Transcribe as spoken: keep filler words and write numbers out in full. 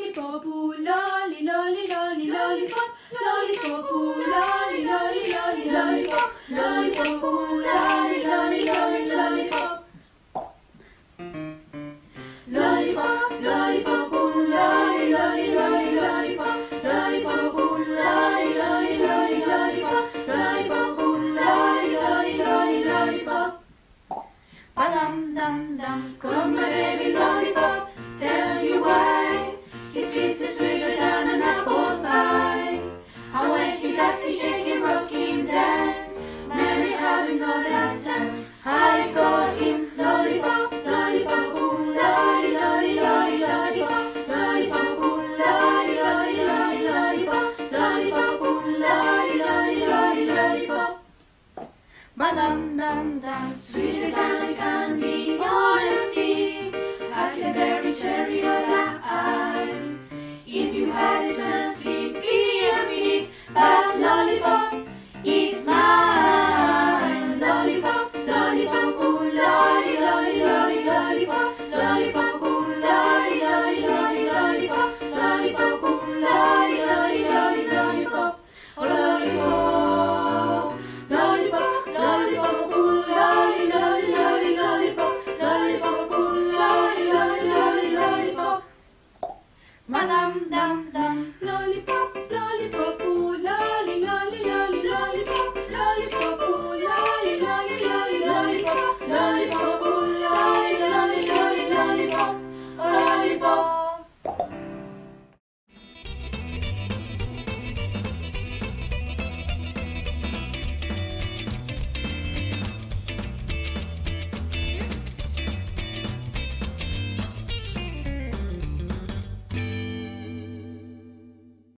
lollipop, ooh, lolly, lolly, lolly, lollipop, lollipop, ooh, lolly, lolly, lolly, lollipop, lollipop, ooh, lolly, lolly, lolly, lollipop. Lollipop, lollipop, ooh, lolly, lolly, lolly, lollipop, lollipop, ooh, lolly, lolly, lolly, lollipop, lollipop, ooh, lolly, lolly, lolly, lollipop. Ba-dum, dum, dum. Come my baby lollipop, tell you why his kiss is sweeter than an apple pie. And when he does he shake and rock him dance, Mary having got that chance. I call him lollipop, lollipop, ooh, lolly, lolly, lolly, lollipop, lollipop, ooh, lolly, lolly, lolly, lollipop, lollipop, ooh, lolly, lolly, lolly, lollipop. Ba-dum, dum, dum. Sweeter than candy, honesty, huckleberry, cherry, or lime. If you had a chance, he'd be a pig, but lollipop is mine. Lollipop, lollipop, ooh, lolly, lolly, lolly, lollipop, lollipop, ooh, lolly, lolly, lolly, lollipop, lollipop, ooh, lolly, lolly, lolly, lollipop. Oh, lollipop, lollipop, lollipop, ooh, lolly, lolly, lolly, lollipop, lollipop, ooh, lolly, lolly, lolly, lollipop. Ba-dum, dum, dum. Lollipop, lollipop,